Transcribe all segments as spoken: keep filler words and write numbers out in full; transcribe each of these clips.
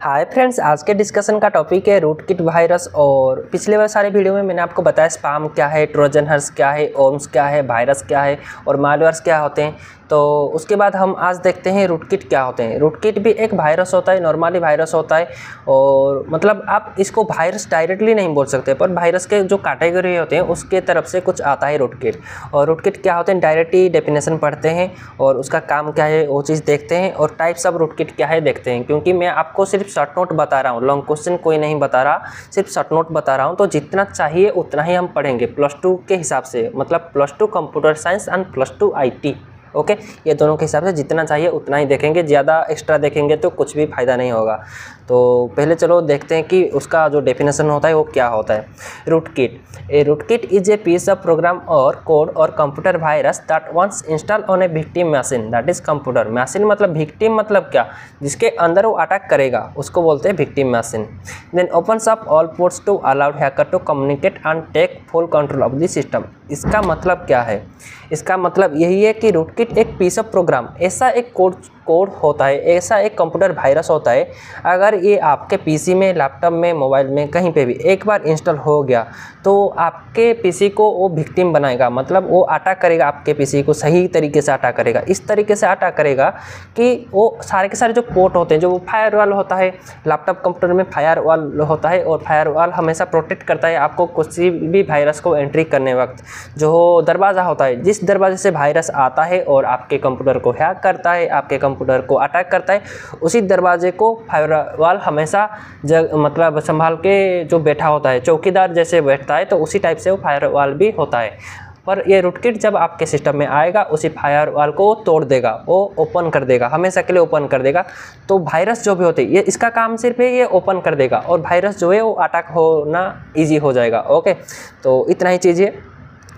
Hi friends, आज के discussion का टॉपिक है रूटकिट वायरस। और पिछले वाले सारे वीडियो में मैंने आपको बताया स्पैम क्या है, ट्रोजन हॉर्स क्या है, ओम्स क्या है, वायरस क्या है और मालवेयर्स क्या होते हैं। तो उसके बाद हम आज देखते हैं रूटकिट क्या होते हैं। रूटकिट भी एक वायरस होता है, नॉर्मली वायरस होता है। और मतलब आप इसको वायरस डायरेक्टली नहीं बोल सकते, पर वायरस के जो कैटेगरी होते हैं उसके तरफ से कुछ आता है रूटकिट। और रूटकिट क्या होते हैं डायरेक्टली डेफिनेशन पढ़ते हैं और उसका काम क्या है वो चीज़ देखते हैं, और टाइप्स ऑफ रूटकिट क्या है देखते हैं। क्योंकि मैं आपको सिर्फ शॉर्ट नोट बता रहा हूँ, लॉन्ग क्वेश्चन कोई नहीं बता रहा, सिर्फ शॉर्ट नोट बता रहा हूँ। तो जितना चाहिए उतना ही हम पढ़ेंगे प्लस टू के हिसाब से, मतलब plus two computer science and plus two I T. Okay okay? ये दोनों के हिसाब से जितना चाहिए उतना ही देखेंगे, ज़्यादा एक्स्ट्रा देखेंगे तो कुछ भी फ़ायदा नहीं होगा। तो पहले चलो देखते हैं कि उसका जो डेफिनेशन होता है वो क्या होता है। Rootkit, a rootkit is a piece of program और कोड और computer virus that once install on a victim machine, that is computer machine. मतलब विक्टिम मतलब क्या, जिसके अंदर वो अटैक करेगा उसको बोलते हैं victim machine. Then opens up all ports to allowed hacker to communicate and take full control of the system. इसका मतलब क्या है? इसका मतलब यही है कि रूटकिट एक पीस ऑफ प्रोग्राम, ऐसा एक कोड कोड होता है, ऐसा एक कंप्यूटर वायरस होता है। अगर ये आपके पीसी में, लैपटॉप में, मोबाइल में कहीं पे भी एक बार इंस्टॉल हो गया तो आपके पीसी को वो विक्टिम बनाएगा। मतलब वो अटैक करेगा आपके पीसी को, सही तरीके से अटैक करेगा। इस तरीके से अटैक करेगा कि वो सारे के सारे जो पोर्ट होते हैं, जो वो फायरवॉल होता है, लैपटॉप कंप्यूटर में फायरवॉल होता है और फायरवॉल हमेशा प्रोटेक्ट करता है आपको किसी भी वायरस को एंट्री करने वक्त। जो दरवाज़ा होता है, जिस दरवाजे से वायरस आता है और आपके कंप्यूटर को हैक करता है, आपके कंप्यूटर को अटैक करता है, उसी दरवाजे को फायरवॉल हमेशा जग मतलब संभाल के जो बैठा होता है, चौकीदार जैसे बैठता है, तो उसी टाइप से वो फायरवॉल भी होता है। पर ये रूटकिट जब आपके सिस्टम में आएगा उसी फायरवॉल को तोड़ देगा, वो ओपन कर देगा, हमेशा के लिए ओपन कर देगा। तो वायरस जो भी होते हैं, ये इसका काम सिर्फ है ये ओपन कर देगा, और वायरस जो है वो अटैक होना ईजी हो जाएगा। ओके, तो इतना ही चीज़ है।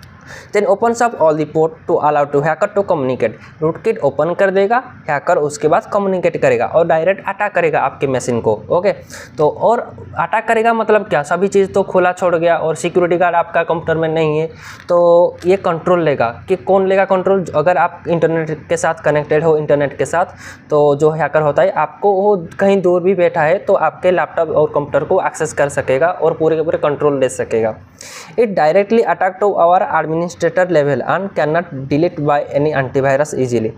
Then opens up all the port to allow to hacker to communicate. Rootkit open कर देगा, हैकर उसके बाद कम्युनिकेट करेगा और डायरेक्ट अटैक करेगा आपके मशीन को। ओके, तो और अटैक करेगा मतलब क्या, सभी चीज़ तो खुला छोड़ गया और सिक्योरिटी गार्ड आपका कंप्यूटर में नहीं है, तो ये कंट्रोल लेगा। कि कौन लेगा कंट्रोल? अगर आप इंटरनेट के साथ कनेक्टेड हो, इंटरनेट के साथ, तो जो हैकर होता है आपको वो कहीं दूर भी बैठा है तो आपके लैपटॉप और कंप्यूटर को एक्सेस कर सकेगा और पूरे के पूरे कंट्रोल ले सकेगा। It directly attack to our administrator level and can not delete by any antivirus easily.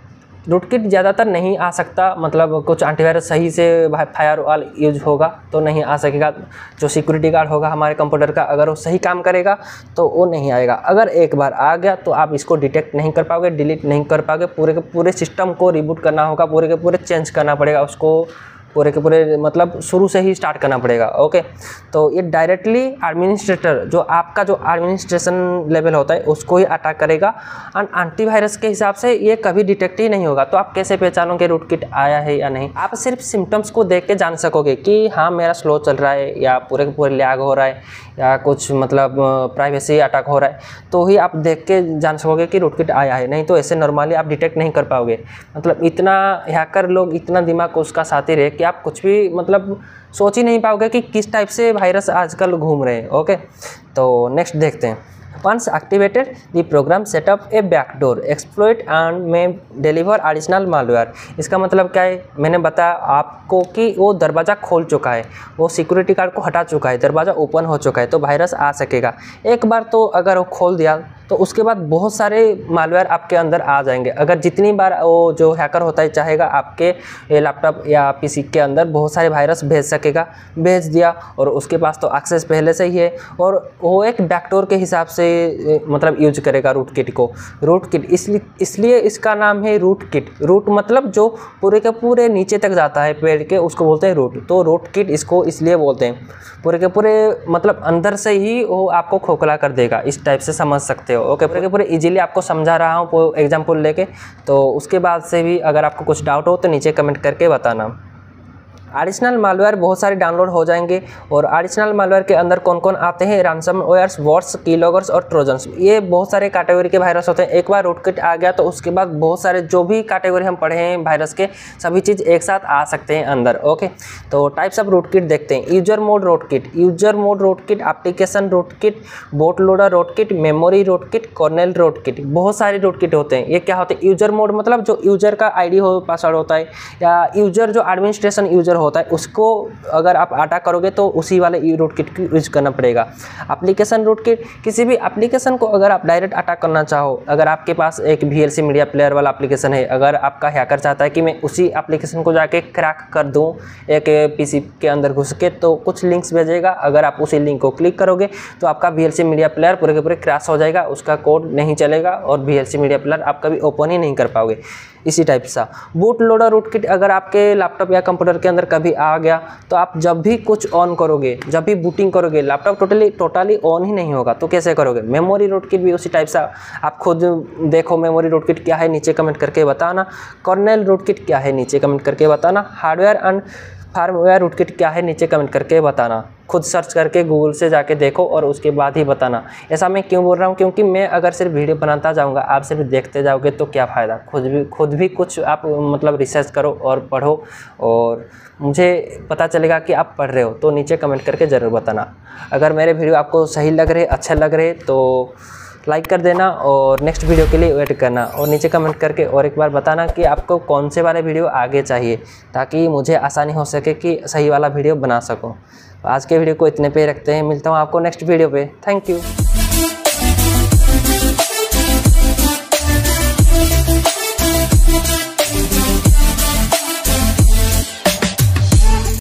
Rootkit ज़्यादातर नहीं आ सकता, मतलब कुछ एंटीवायरस सही से फायरवॉल यूज होगा तो नहीं आ सकेगा। जो सिक्योरिटी गार्ड होगा हमारे कंप्यूटर का, अगर वो सही काम करेगा तो वो नहीं आएगा। अगर एक बार आ गया तो आप इसको डिटेक्ट नहीं कर पाओगे, डिलीट नहीं कर पाओगे, पूरे के पूरे सिस्टम को रिबूट करना होगा, पूरे के पूरे चेंज करना पड़ेगा उसको, पूरे के पूरे मतलब शुरू से ही स्टार्ट करना पड़ेगा। ओके, तो ये डायरेक्टली एडमिनिस्ट्रेटर, जो आपका जो एडमिनिस्ट्रेशन लेवल होता है उसको ही अटैक करेगा। एंड एंटीवायरस के हिसाब से ये कभी डिटेक्ट ही नहीं होगा। तो आप कैसे पहचानोगे रूटकिट आया है या नहीं? आप सिर्फ सिम्टम्स को देख के जान सकोगे कि हाँ मेरा स्लो चल रहा है, या पूरे के पूरे लैग हो रहा है, या कुछ मतलब प्राइवेसी अटैक हो रहा है, तो ही आप देख के जान सकोगे कि रूटकिट आया है। नहीं तो ऐसे नॉर्मली आप डिटेक्ट नहीं कर पाओगे। मतलब इतना हैकर लोग, इतना दिमाग उसका साथी रहे कि आप कुछ भी मतलब सोच ही नहीं पाओगे कि किस टाइप से वायरस आजकल घूम रहे हैं। ओके, तो नेक्स्ट देखते हैं। Once activated, the program set up a backdoor exploit and may deliver additional malware। इसका मतलब क्या है? मैंने बताया आपको कि वो दरवाज़ा खोल चुका है, वो सिक्योरिटी गार्ड को हटा चुका है, दरवाज़ा ओपन हो चुका है, तो वायरस आ सकेगा। एक बार तो अगर वो खोल दिया तो उसके बाद बहुत सारे मालवेयर आपके अंदर आ जाएंगे। अगर जितनी बार वो जो हैकर होता है चाहेगा आपके लैपटॉप या पीसी के अंदर बहुत सारे वायरस भेज सकेगा, भेज दिया और उसके पास तो एक्सेस पहले से ही है, और वो एक बैकडोर के हिसाब से मतलब यूज करेगा रूटकिट को। रूटकिट इसलिए इसलिए इसका नाम है रूटकिट। रूट मतलब जो पूरे के पूरे नीचे तक जाता है पेड़ के, उसको बोलते हैं रूट। तो रूटकिट इसको इसलिए बोलते हैं, पूरे के पूरे मतलब अंदर से ही वो आपको खोखला कर देगा, इस टाइप से समझ सकते हो। ओके, पूरे के पूरे इजीली आपको समझा रहा हूँ एग्जाम्पल लेके। तो उसके बाद से भी अगर आपको कुछ डाउट हो तो नीचे कमेंट करके बताना। एडिशनल मालवेयर बहुत सारे डाउनलोड हो जाएंगे, और एडिशनल मालवेयर के अंदर कौन कौन आते हैं? रैंसमवेयर्स, बॉट्स, कीलॉगर्स और ट्रोजन्स। ये बहुत सारे कैटेगरी के वायरस होते हैं। एक बार रूटकिट आ गया तो उसके बाद बहुत सारे जो भी कैटेगरी हम पढ़े हैं वायरस के, सभी चीज़ एक साथ आ सकते हैं अंदर। ओके, तो टाइप्स ऑफ रूटकिट देखते हैं। User mode rootkit, user mode rootkit, application rootkit, boot loader rootkit, memory rootkit, kernel rootkit. बहुत सारे रूटकिट होते हैं। ये क्या होते हैं? यूजर मोड मतलब जो यूजर का आईडी हो, पासवर्ड होता है, या यूजर जो एडमिनिस्ट्रेशन यूजर होता है उसको अगर आप अटैक करोगे तो उसी वाले रूट किट की यूज करना पड़ेगा। एप्लीकेशन रूट किट, किसी भी एप्लीकेशन को अगर आप डायरेक्ट अटैक करना चाहो, अगर आपके पास एक V L C media player वाला एप्लीकेशन है, अगर आपका हैकर चाहता है कि मैं उसी एप्लीकेशन को जाके क्रैक कर दूं एक पीसी के अंदर घुस के, तो कुछ लिंक्स भेजेगा, अगर आप उसी लिंक को क्लिक करोगे तो आपका V L C media player पूरे के पूरे क्रैश हो जाएगा, उसका कोड नहीं चलेगा और V L C media player आप कभी ओपन ही नहीं कर पाओगे। इसी टाइप सा बूट लोडर रूट किट अगर आपके लैपटॉप या कंप्यूटर के अंदर कभी आ गया तो आप जब भी कुछ ऑन करोगे, जब भी बूटिंग करोगे, लैपटॉप टोटली टोटली ऑन ही नहीं होगा। तो कैसे करोगे? मेमोरी रूट किट भी उसी टाइप सा, आप खुद देखो मेमोरी रूट किट क्या है नीचे कमेंट करके बताना, कर्नेल रूट किट क्या है नीचे कमेंट करके बताना, hardware and firmware rootkit क्या है नीचे कमेंट करके बताना। खुद सर्च करके गूगल से जाके देखो और उसके बाद ही बताना। ऐसा मैं क्यों बोल रहा हूँ? क्योंकि मैं अगर सिर्फ वीडियो बनाता जाऊँगा, आप सिर्फ देखते जाओगे तो क्या फ़ायदा। खुद भी खुद भी कुछ आप मतलब रिसर्च करो और पढ़ो और मुझे पता चलेगा कि आप पढ़ रहे हो। तो नीचे कमेंट करके ज़रूर बताना। अगर मेरे वीडियो आपको सही लग रहे, अच्छे लग रहे तो लाइक कर देना और नेक्स्ट वीडियो के लिए वेट करना और नीचे कमेंट करके और एक बार बताना कि आपको कौन से वाले वीडियो आगे चाहिए, ताकि मुझे आसानी हो सके कि सही वाला वीडियो बना सकूं। आज के वीडियो को इतने पे रखते हैं, मिलता हूं आपको नेक्स्ट वीडियो पे। Thank you.